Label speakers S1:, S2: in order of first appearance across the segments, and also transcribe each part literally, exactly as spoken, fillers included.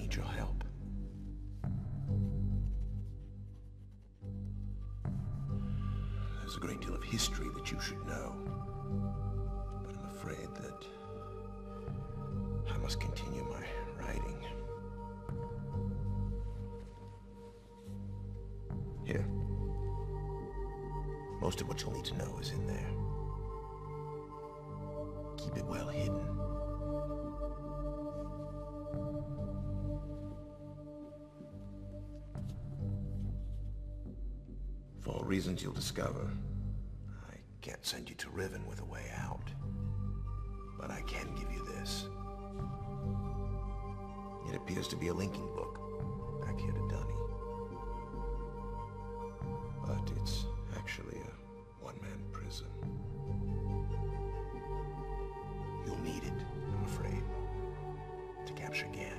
S1: need your help. There's a great deal of history that you should know, but I'm afraid that I must continue my writing. Here. Most of what you'll need to know is in there. Keep it well hidden. For reasons you'll discover, I can't send you to Riven with a way out. But I can give you this. It appears to be a linking book, back here to Dunny. But it's actually a one-man prison. You'll need it, I'm afraid, to capture Gehn.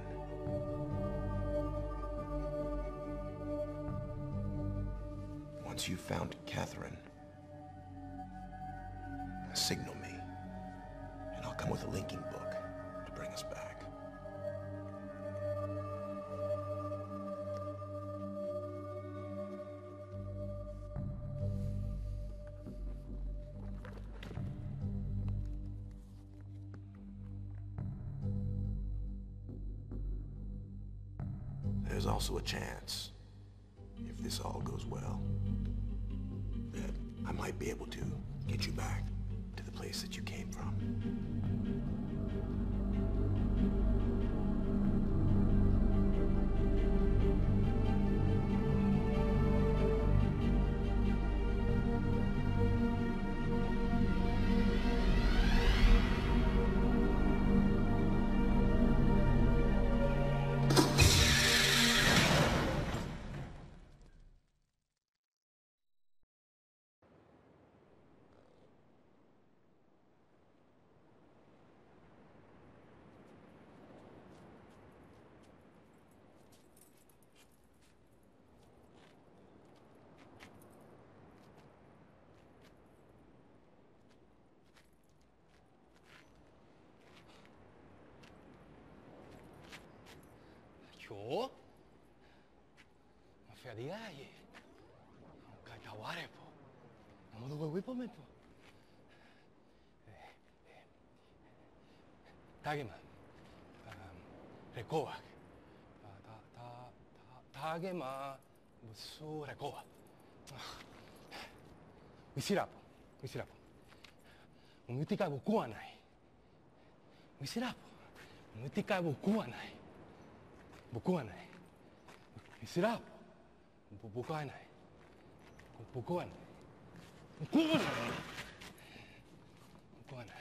S1: Once you've found Catherine, signal me, and I'll come with a linking book to bring us back. There's also a chance, if this all goes well, that I might be able to get you back to the place that you came from.
S2: Jo? Maar verder ja je. Kijk daar waar heb. Dan moet ik weer met. Tagema. Rekoak. Ta ta ta tagema musu rekoa. Wisirapo. Wisirapo. Umutika bukuwa nai. Wisirapo. Umutika bukuwa nai. Bukuha nai. Isirap. Bukuha nai. Bukuha nai. Bukuha nai. Bukuha nai.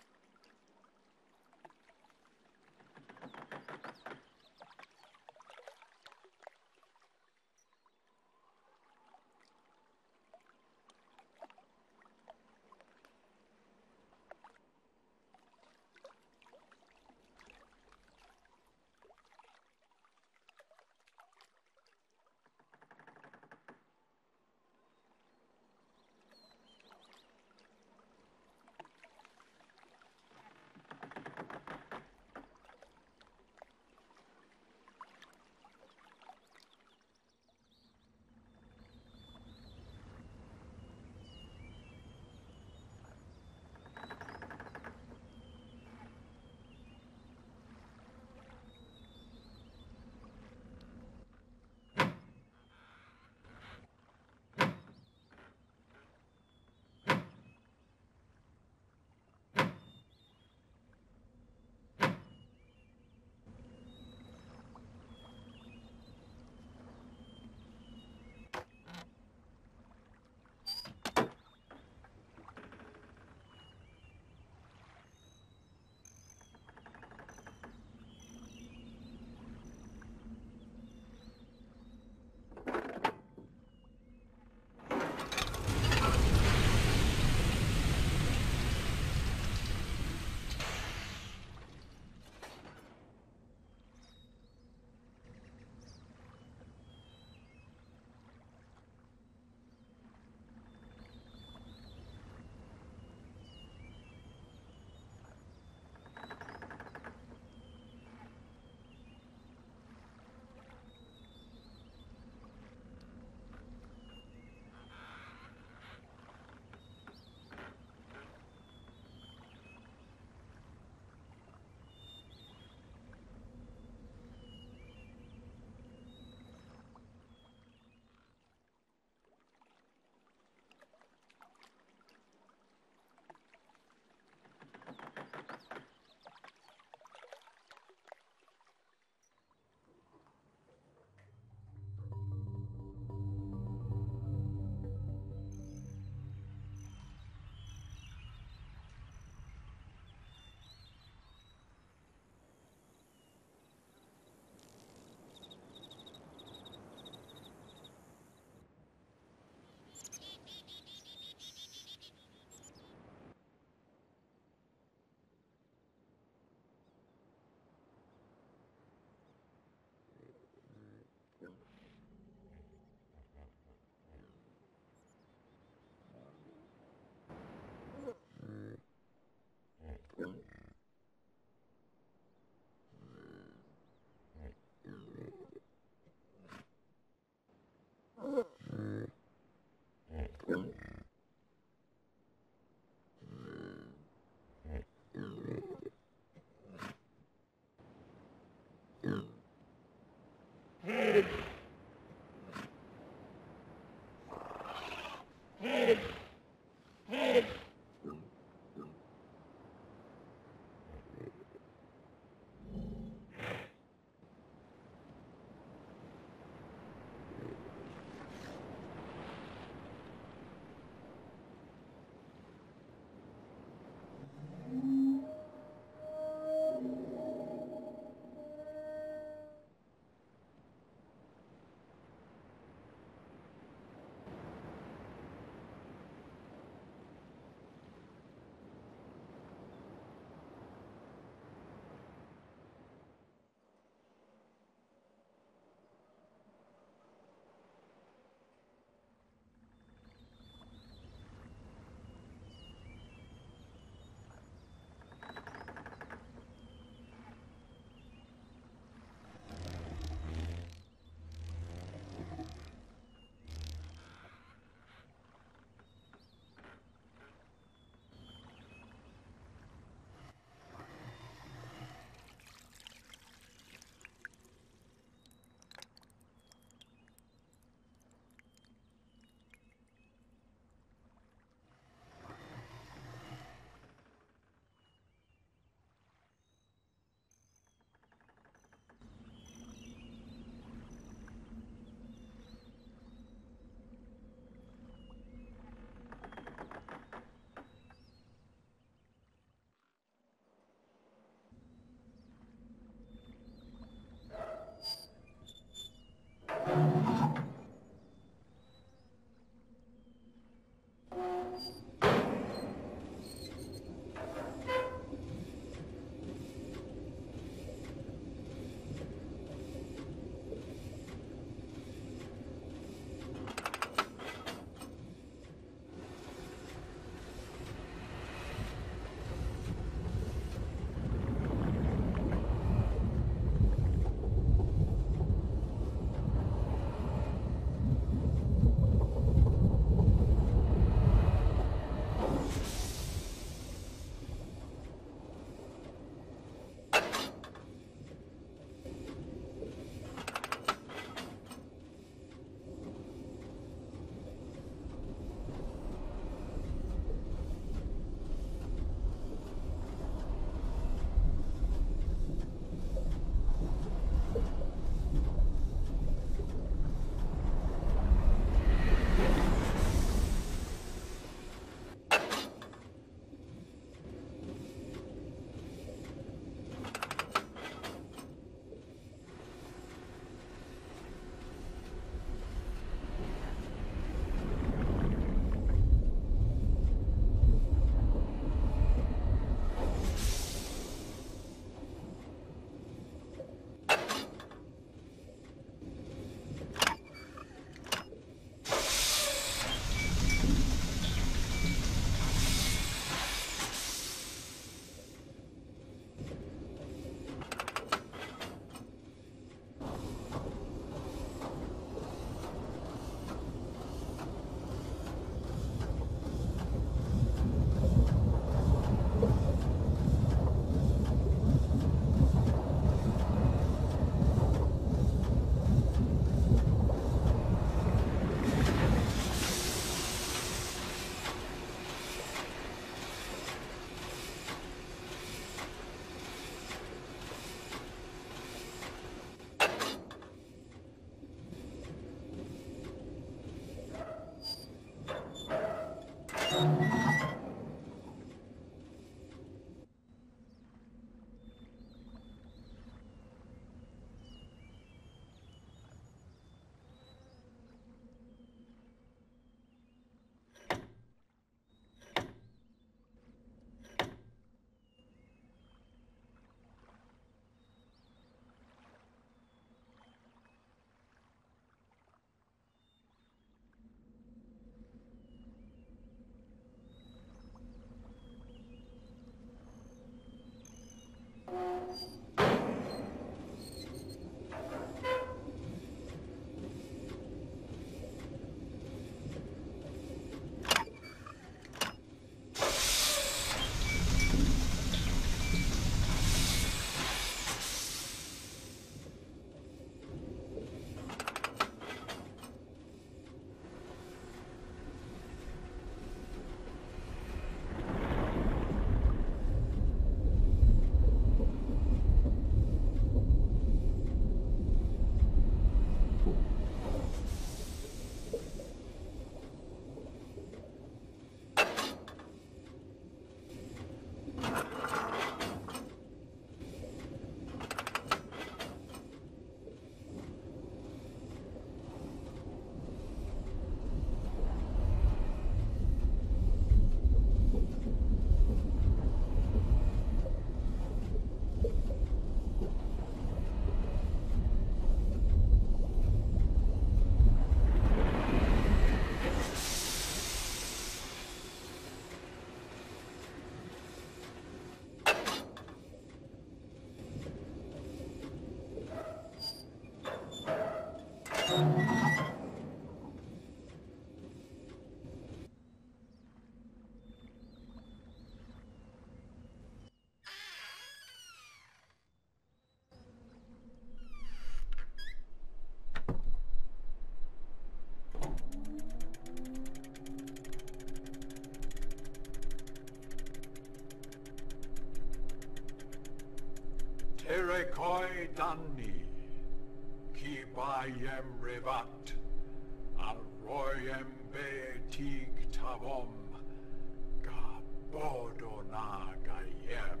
S3: danni, qui baiem revat, al roiem beetig tavom, ga bodona gaiem.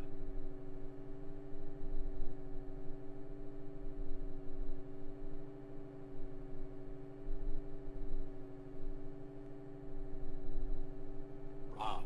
S3: Ram.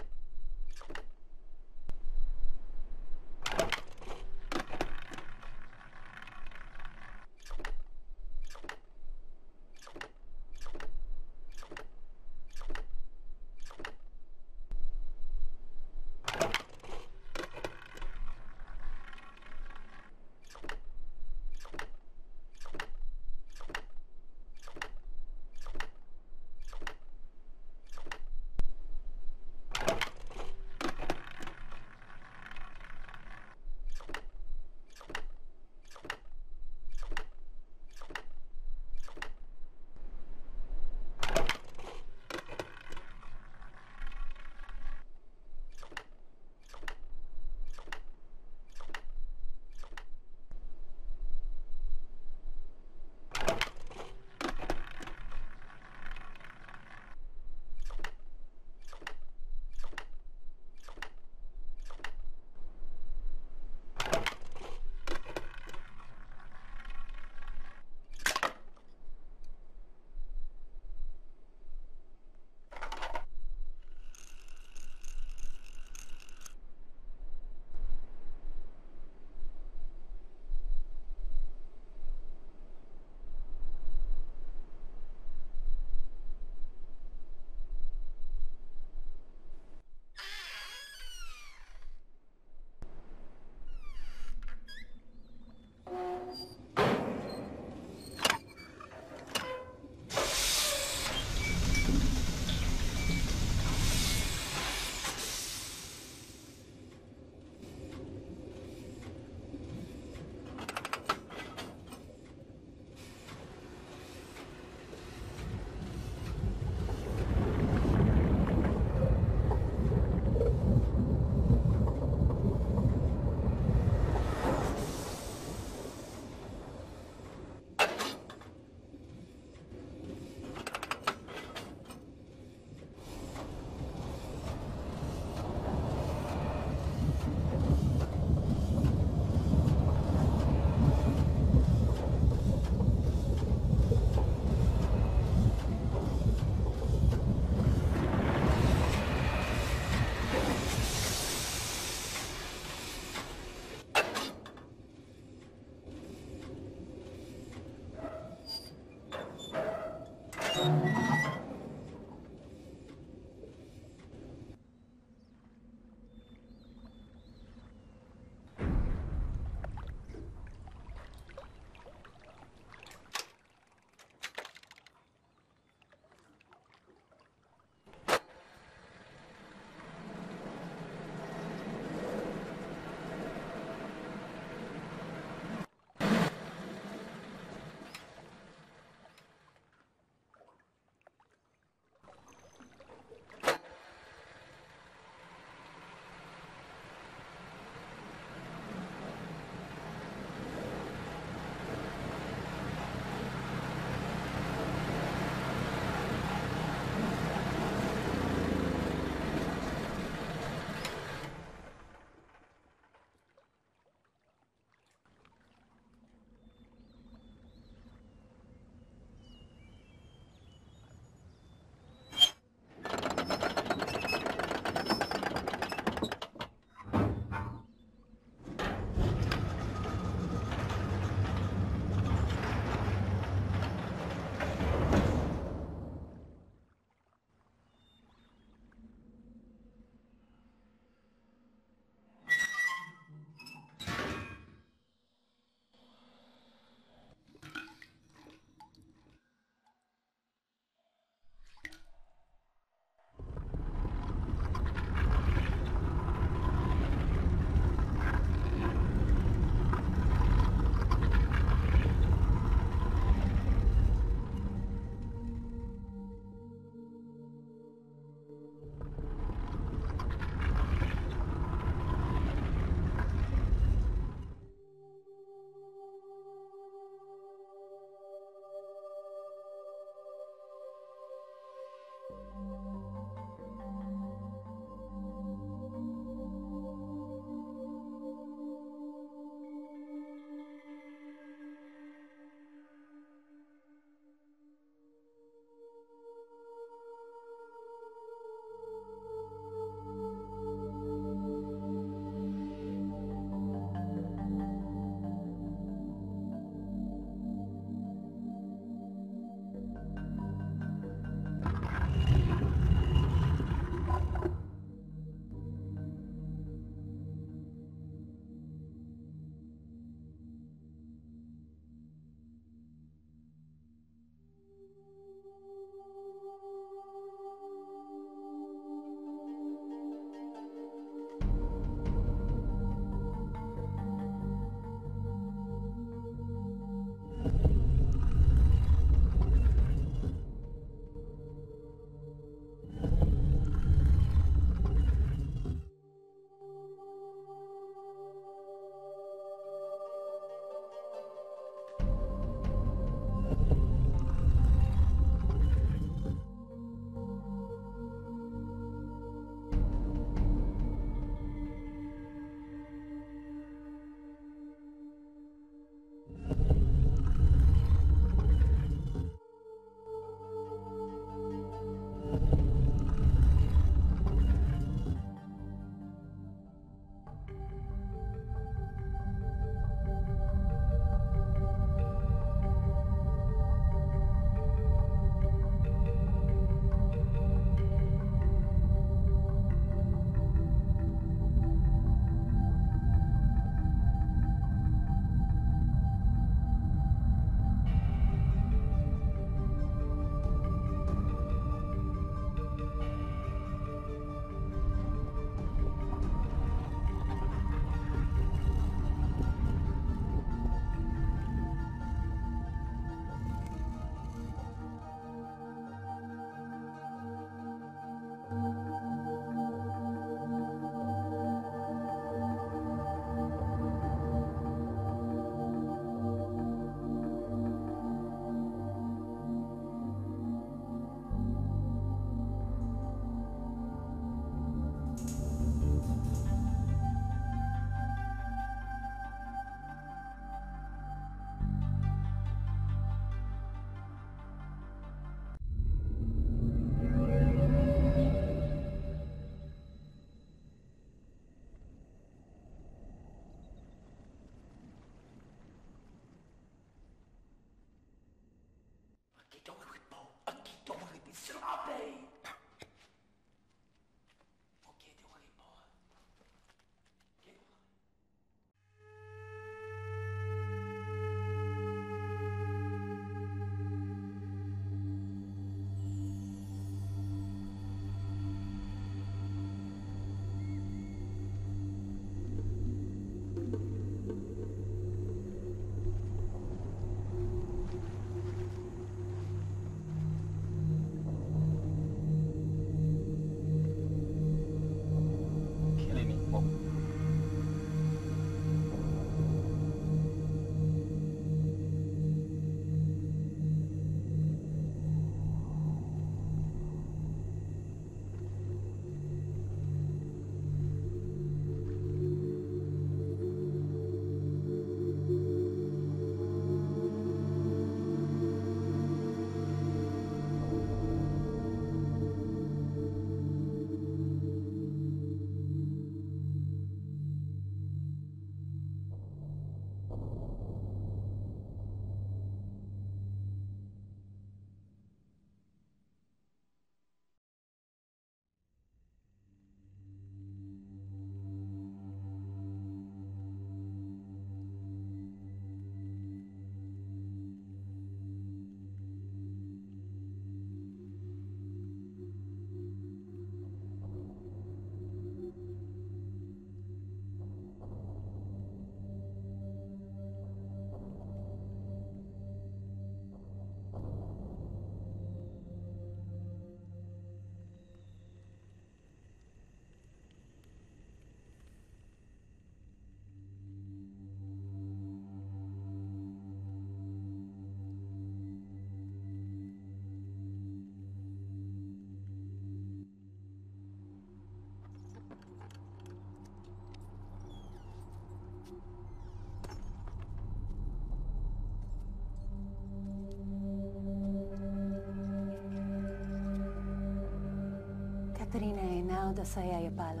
S4: Katrina e now da saya ya palo.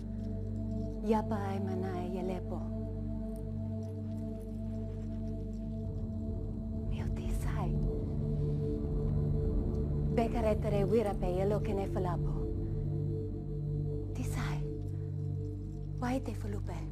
S4: Yapa ay manay ya lepo. Mio tisay. Bekaretere wirape yelo kene falapo. Tisay. Why te fulupe?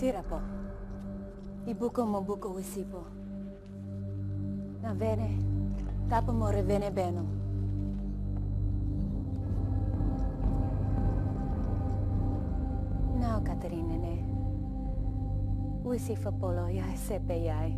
S4: Sira po. Ibuko mo buko wisipo. Na vene, tapo mo revene beno. Now, Katerina ne. Wisifa polo yai sepe yai.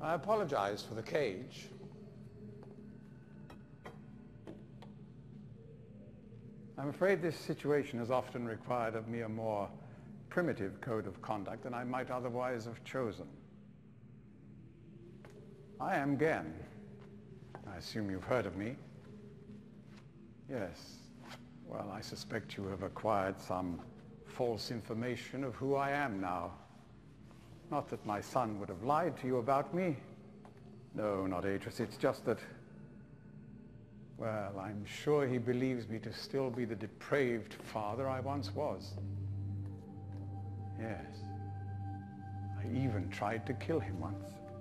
S3: I apologize for the cage. I'm afraid this situation has often required of me a more primitive code of conduct than I might otherwise have chosen. I am Gehn. I assume you've heard of me. Yes. Well, I suspect you have acquired some false information of who I am now. Not that my son would have lied to you about me. No, not Atrus. It's just that, well, I'm sure he believes me to still be the depraved father I once was. Yes. I even tried to kill him once.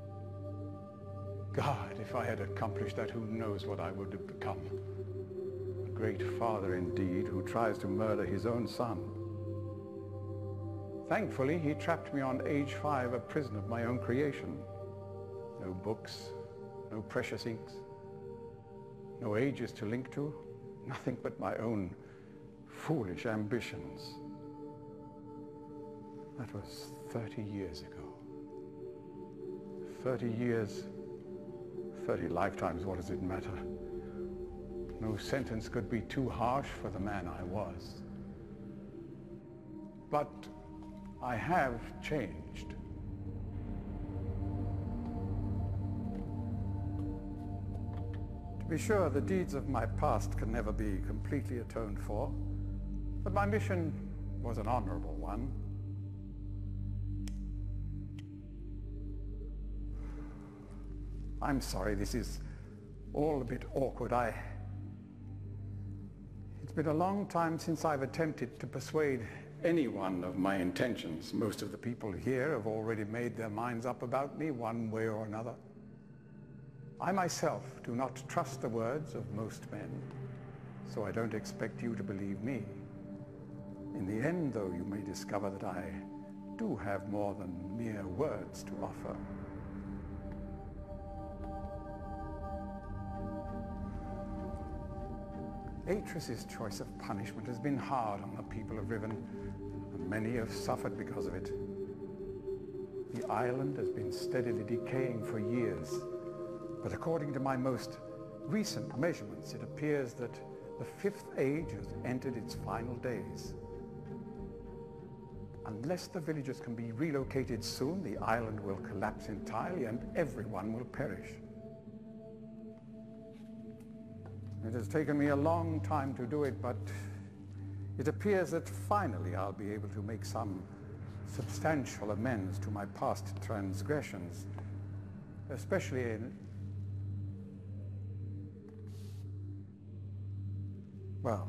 S3: God, if I had accomplished that, who knows what I would have become. A great father indeed, who tries to murder his own son. Thankfully, he trapped me on age five, a prison of my own creation. No books, no precious inks, no ages to link to, nothing but my own foolish ambitions. That was thirty years ago. Thirty years, thirty lifetimes, what does it matter? No sentence could be too harsh for the man I was. But I have changed. To be sure, the deeds of my past can never be completely atoned for, but my mission was an honorable one. I'm sorry, this is all a bit awkward. I... It's been a long time since I've attempted to persuade anyone of my intentions. Most of the people here have already made their minds up about me one way or another. I myself do not trust the words of most men, so I don't expect you to believe me. In the end, though, you may discover that I do have more than mere words to offer. Atrus's choice of punishment has been hard on the people of Riven, and many have suffered because of it. The island has been steadily decaying for years, but according to my most recent measurements, it appears that the fifth age has entered its final days. Unless the villagers can be relocated soon, the island will collapse entirely and everyone will perish. It has taken me a long time to do it, but it appears that finally I'll be able to make some substantial amends to my past transgressions, especially in... Well,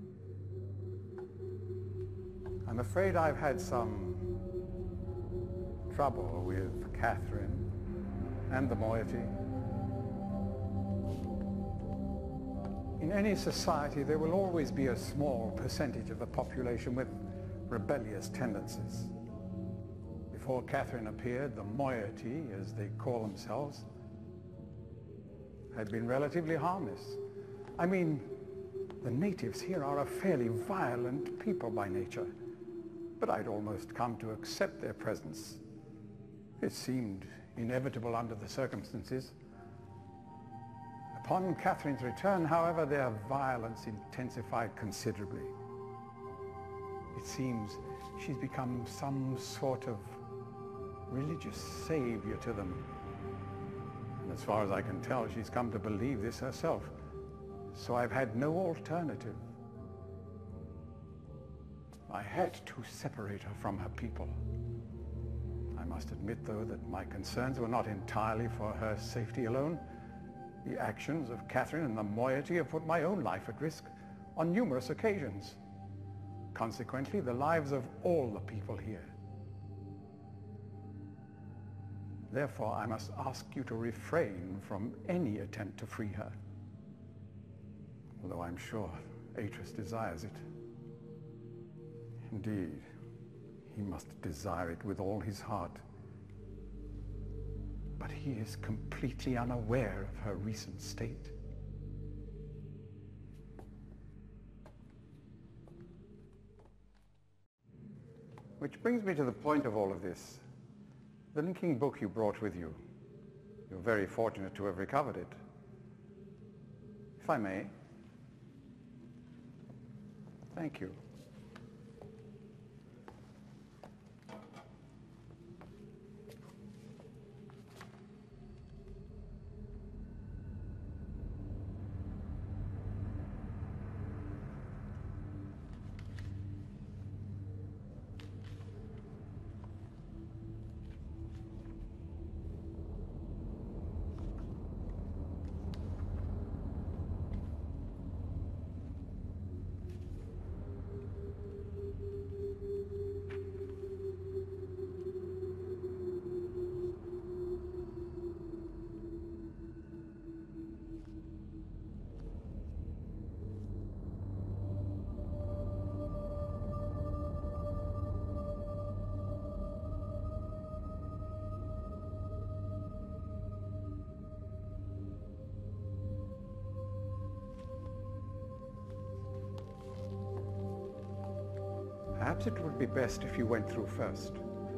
S3: I'm afraid I've had some trouble with Catherine and the moiety. In any society, there will always be a small percentage of the population with rebellious tendencies. Before Catherine appeared, the moiety, as they call themselves, had been relatively harmless. I mean, the natives here are a fairly violent people by nature, but I'd almost come to accept their presence. It seemed inevitable under the circumstances. Upon Catherine's return, however, their violence intensified considerably. It seems she's become some sort of religious savior to them. And as far as I can tell, she's come to believe this herself. So I've had no alternative. I had to separate her from her people. I must admit, though, that my concerns were not entirely for her safety alone. The actions of Catherine and the moiety have put my own life at risk on numerous occasions. Consequently, the lives of all the people here. Therefore, I must ask you to refrain from any attempt to free her. Although I'm sure Atrus desires it. Indeed, he must desire it with all his heart. But he is completely unaware of her recent state. Which brings me to the point of all of this. The linking book you brought with you. You're very fortunate to have recovered it. If I may. Thank you. Perhaps it would be best if you went through first.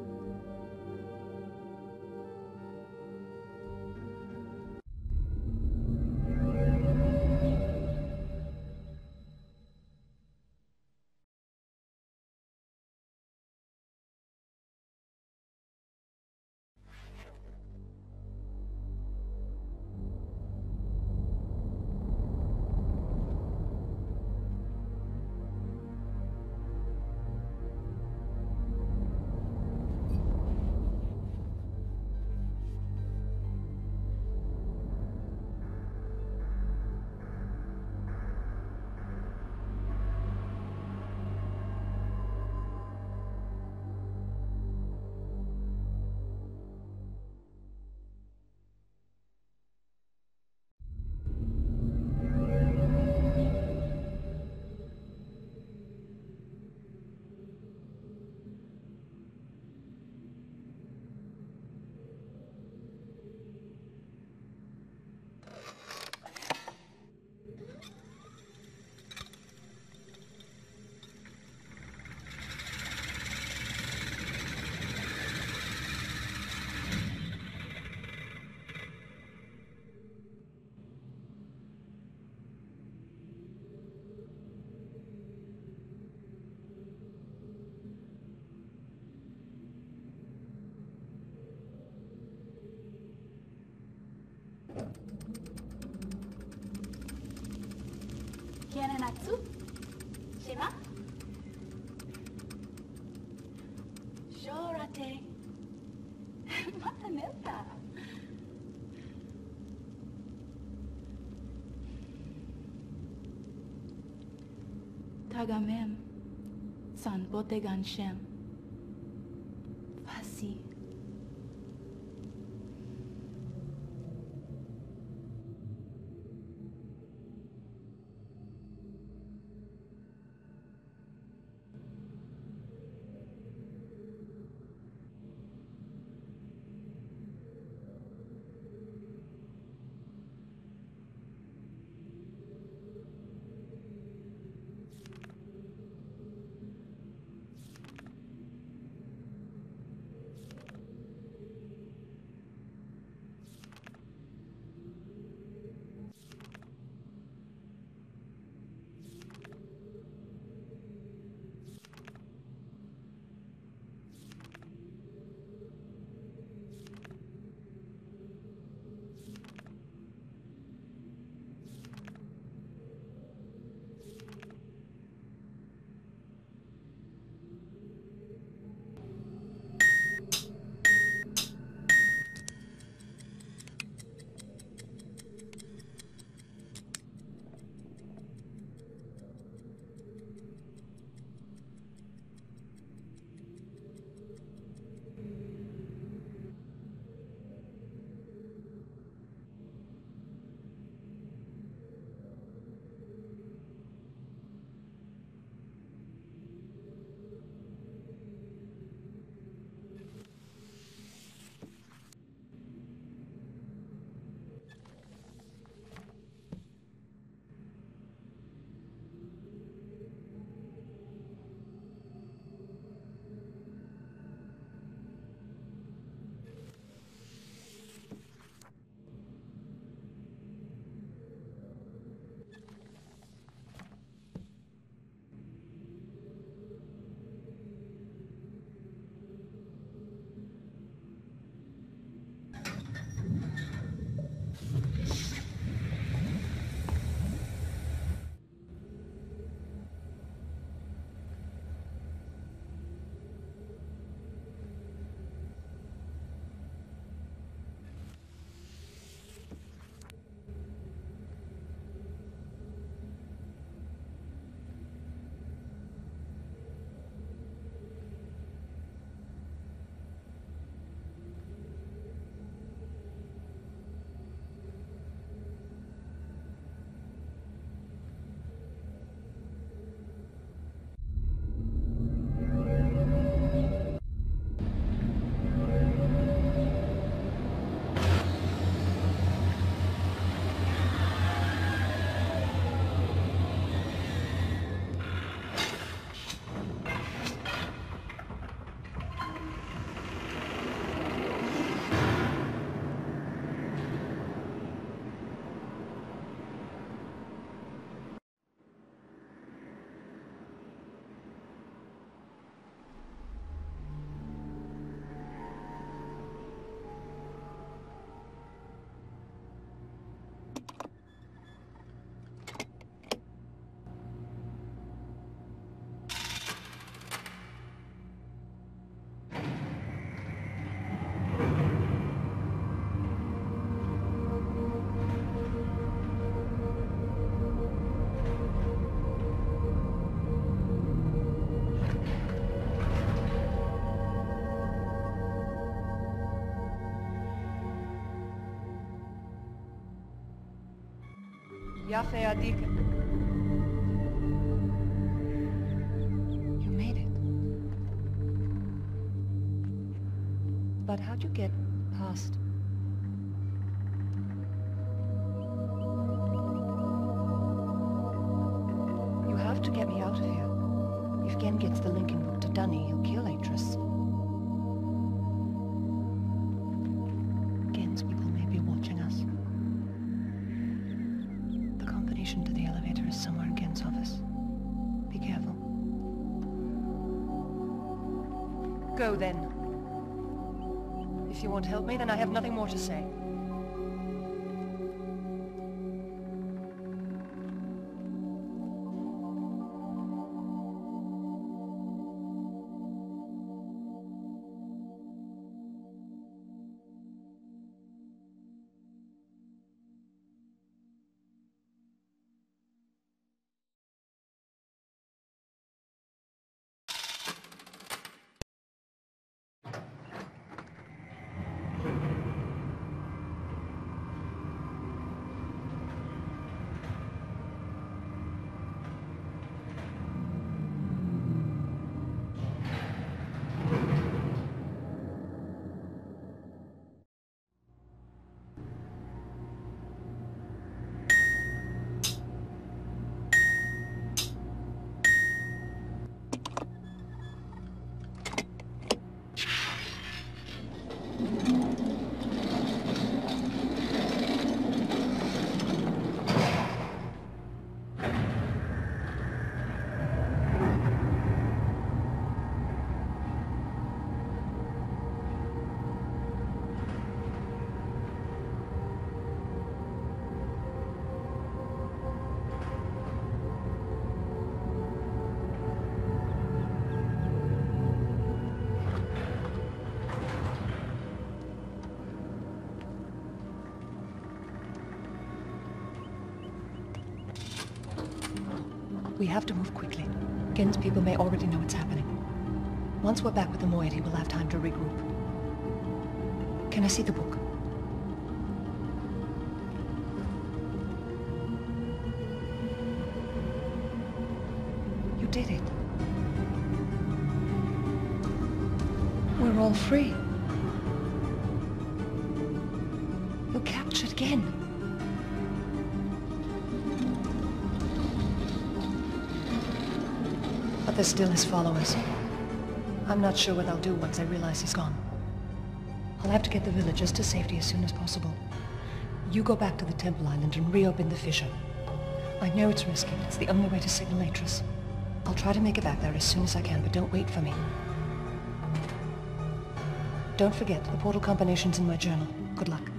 S4: Natsu? Shima? Shorate. Mata neta. Tagamem. San bote ganshem. Fasi.
S5: Yafe Adika. You made it. But how'd you get past? You have to get me out of here. If Gehn gets the Lincoln book to Dunny, he'll kill Atrus. Gehn's people may be watching us. The combination to the elevator is somewhere in Gehn's office. Be careful. Go then. If you won't help me, then I have nothing more to say. We have to move quickly. Gehn's people may already know what's happening. Once we're back with the moiety, we'll have time to regroup. Can I see the book? You did it. We're all free. You captured Gehn. But there's still his followers. I'm not sure what I'll do once I realize he's gone. I'll have to get the villagers to safety as soon as possible. You go back to the Temple Island and reopen the fissure. I know it's risky, but it's the only way to signal Atrus. I'll try to make it back there as soon as I can, but don't wait for me. Don't forget, the portal combination's in my journal. Good luck.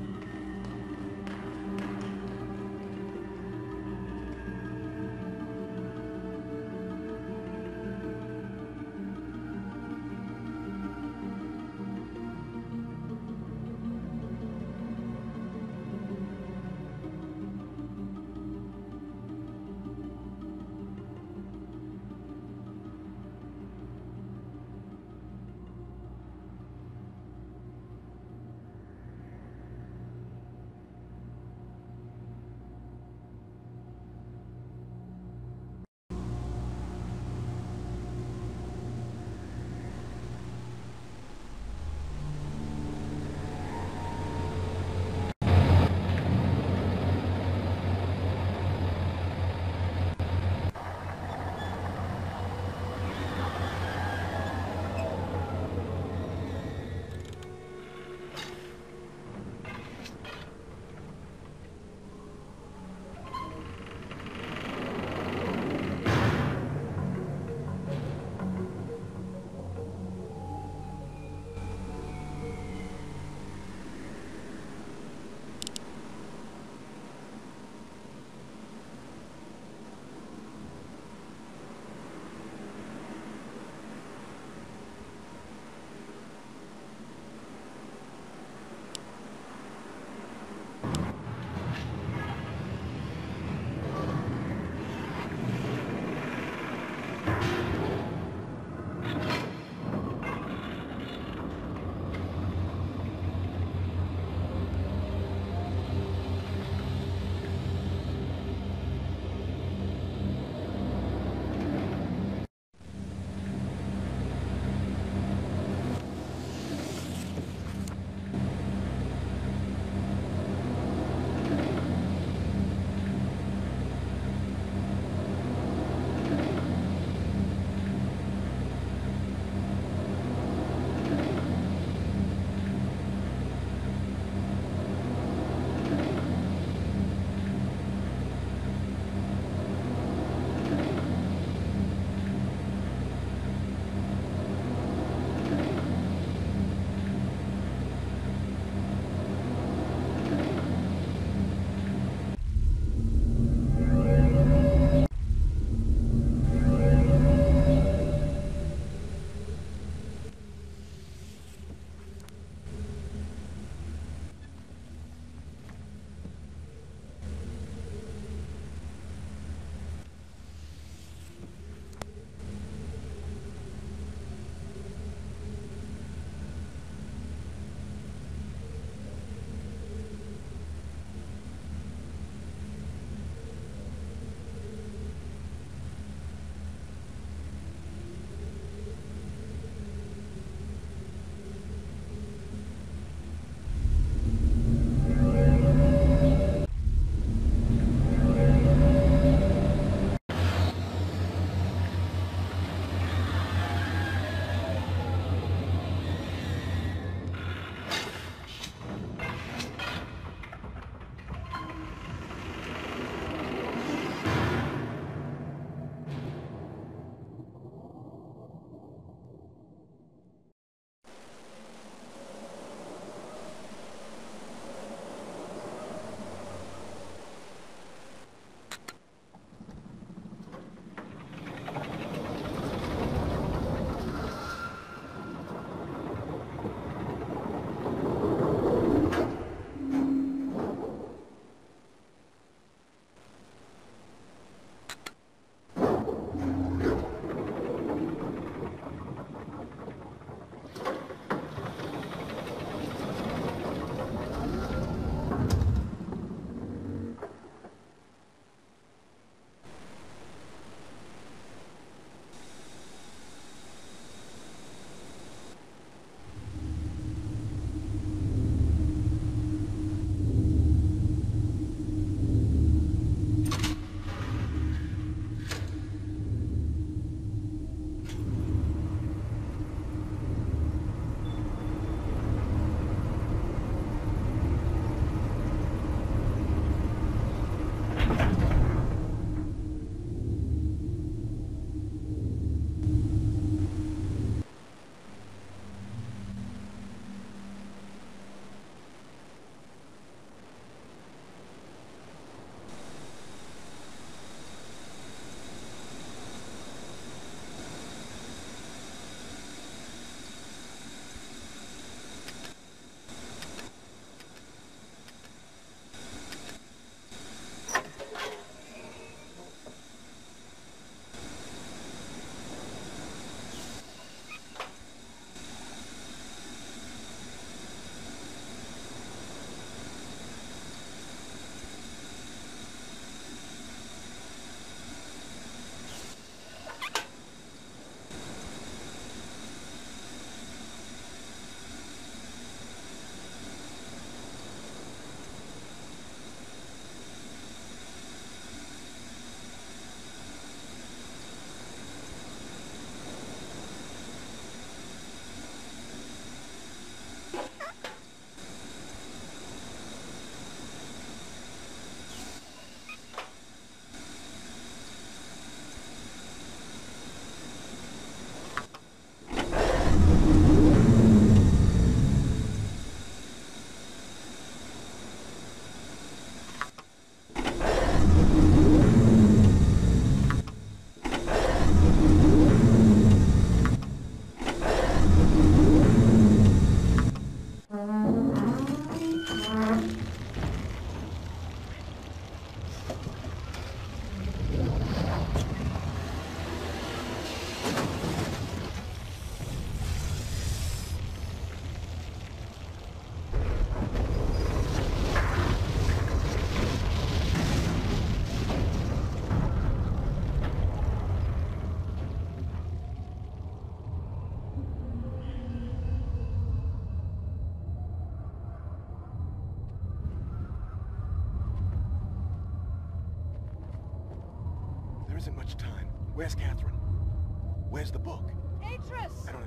S1: isn't much time. Where's Catherine? Where's the book?
S5: Atrus!
S1: I don't...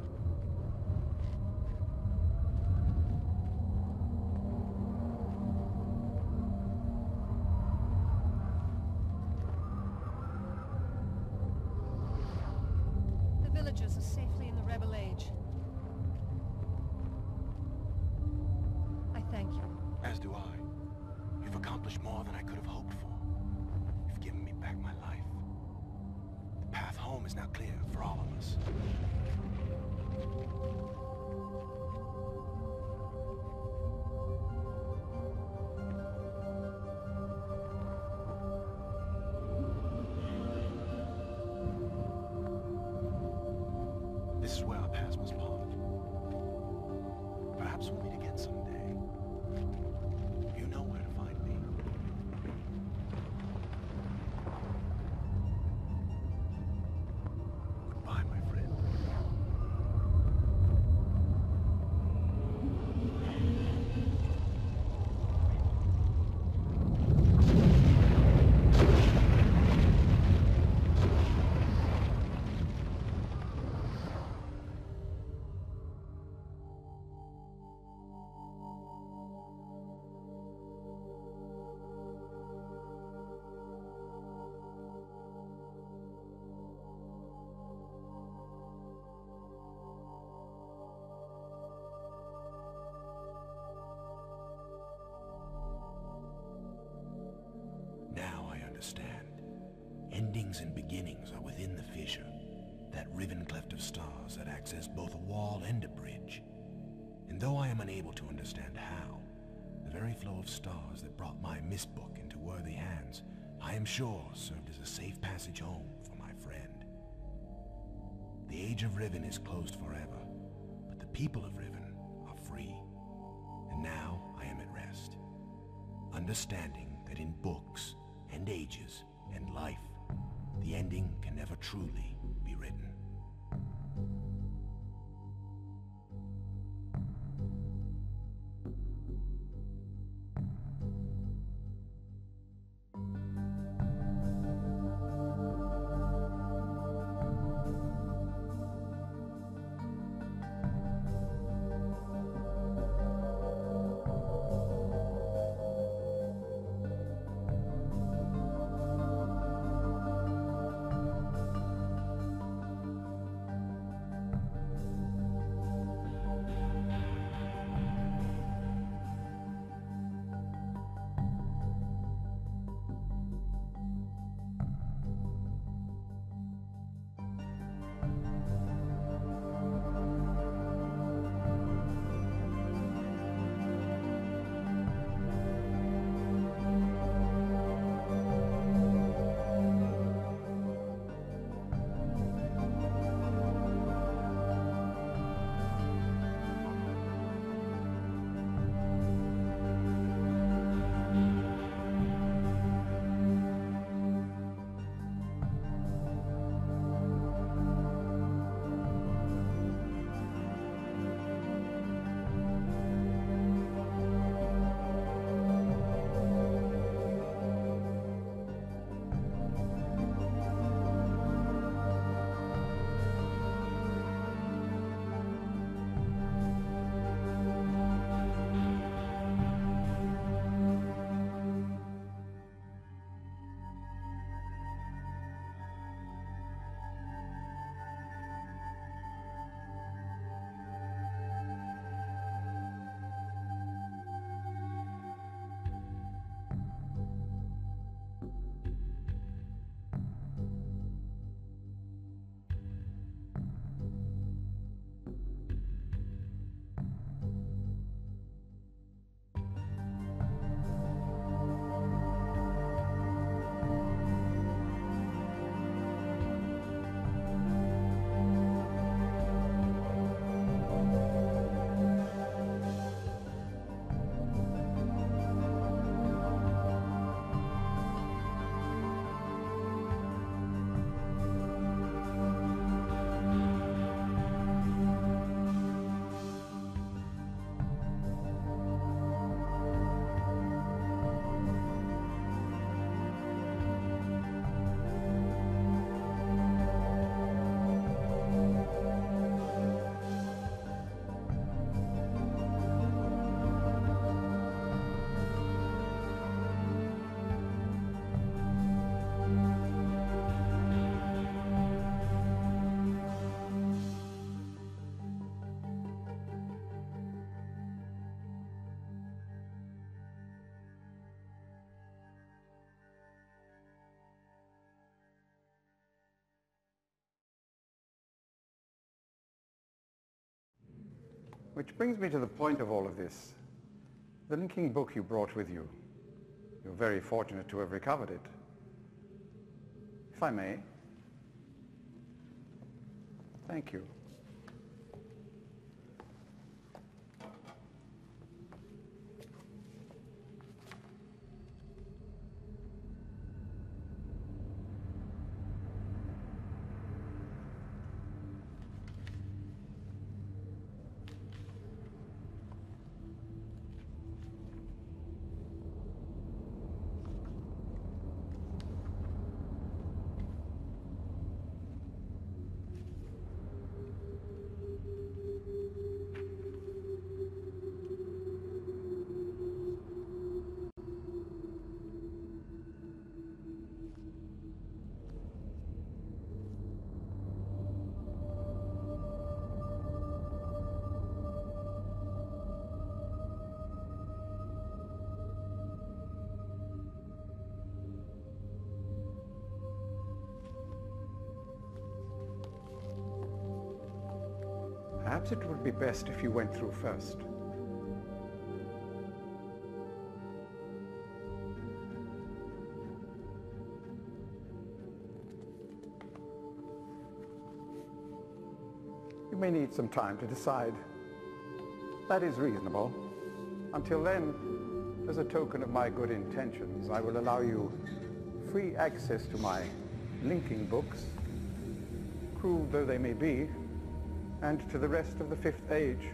S5: The villagers are safely in the Rebel Age. I thank you.
S1: As do I. You've accomplished more than I could have hoped for. You've given me back my life. The path home is now clear for all of us. This is where our paths must part. Perhaps we'll meet again someday. You know where to find me. Goodbye, my friend. Now I understand. Endings and beginnings are within the fissure. That riven cleft of stars that access both a wall and a bridge. And though I am unable to understand how, the very flow of stars that brought my Myst book into worthy hands, I am sure served as a safe passage home for my friend. The Age of Riven is closed forever, but the people of Riven are free. And now I am at rest, understanding that in books and ages and life, the ending can never truly be written.
S3: Which brings me to the point of all of this. The linking book you brought with you. You're very fortunate to have recovered it. If I may. Thank you. Perhaps it would be best if you went through first. You may need some time to decide. That is reasonable. Until then, as a token of my good intentions, I will allow you free access to my linking books, crude though they may be, and to the rest of the Fifth Age.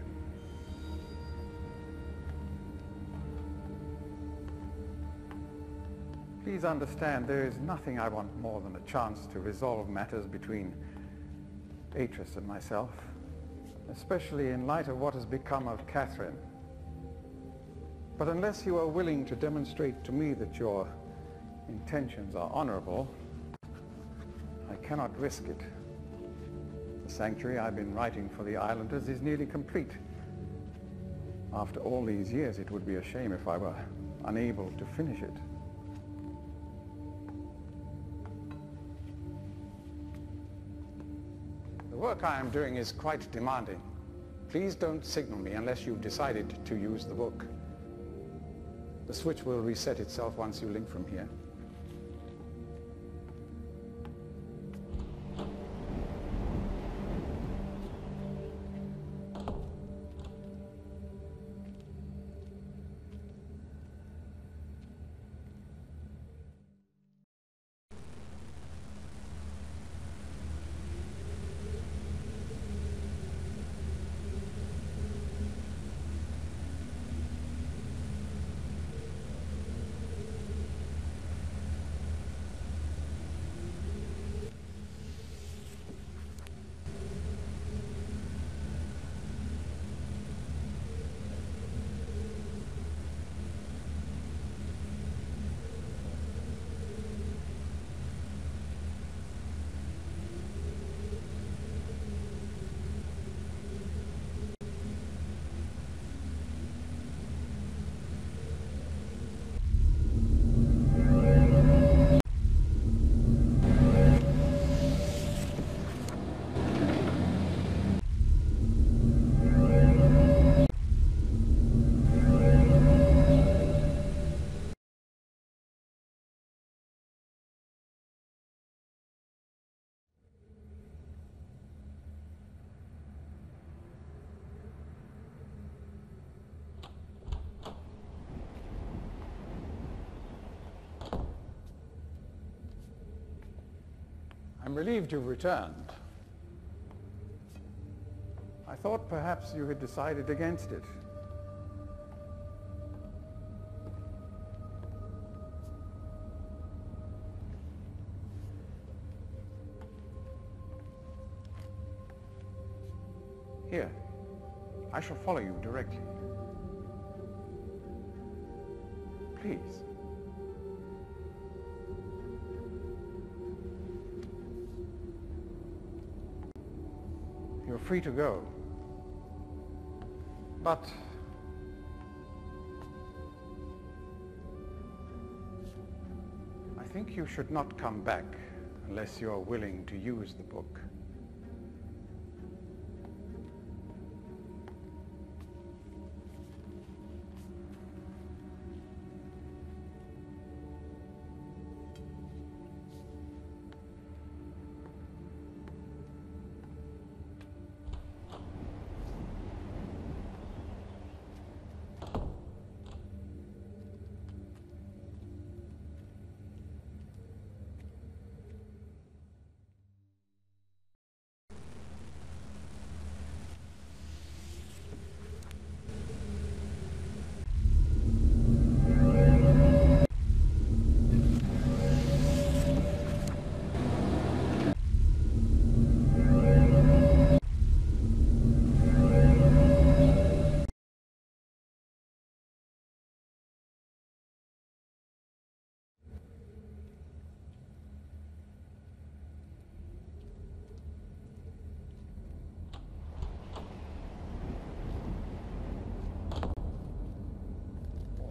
S3: Please understand, there is nothing I want more than a chance to resolve matters between Atrus and myself, especially in light of what has become of Catherine. But unless you are willing to demonstrate to me that your intentions are honorable, I cannot risk it. The sanctuary I've been writing for the islanders is nearly complete. After all these years, it would be a shame if I were unable to finish it. The work I am doing is quite demanding. Please don't signal me unless you've decided to use the book. The switch will reset itself once you link from here. I'm relieved you've returned. I thought perhaps you had decided against it. Here, I shall follow you directly. Please. You're free to go. But I think you should not come back unless you're willing to use the book.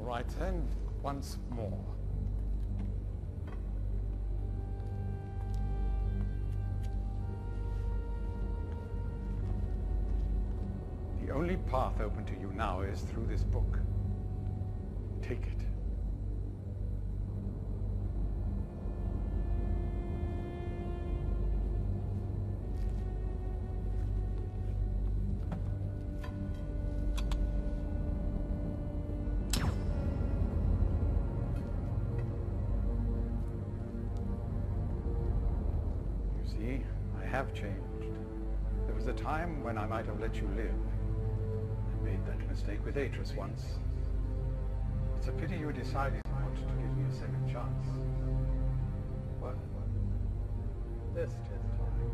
S3: right then, once more. The only path open to you now is through this book. Take it. You see, I have changed. There was a time when I might have let you live. I made that mistake with Atrus once. It's a pity you decided not to give me a second chance. Well, there's still time.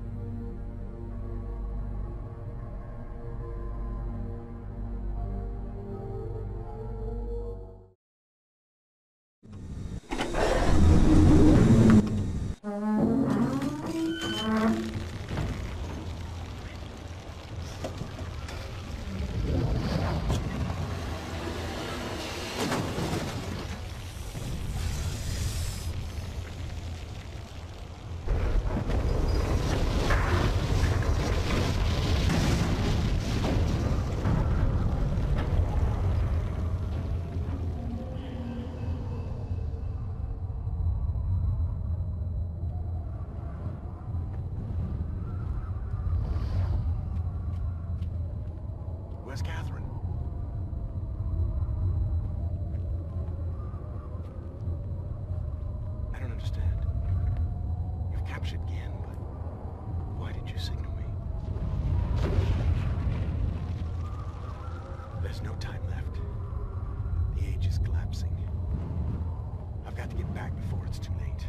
S1: Where's Catherine? I don't understand. You've captured Gehn, but why did you signal me? There's no time left. The age is collapsing. I've got to get back before it's too late.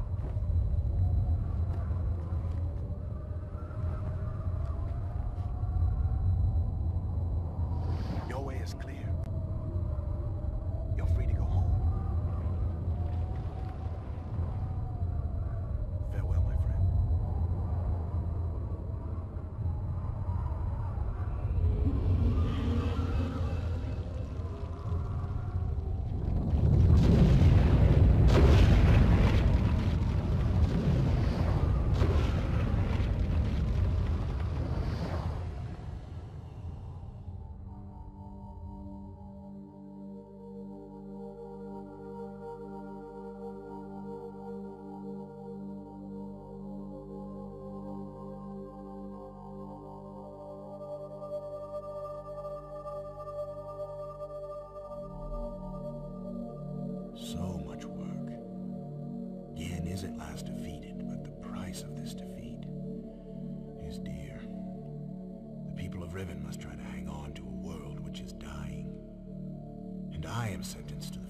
S1: Your way is clear. You're free to go home. Farewell, my friend. So much work. Gehn is at last defeated, but the price of this defeat is dear. The people of Riven must try to hang on to a world which is dying. And I am sentenced to the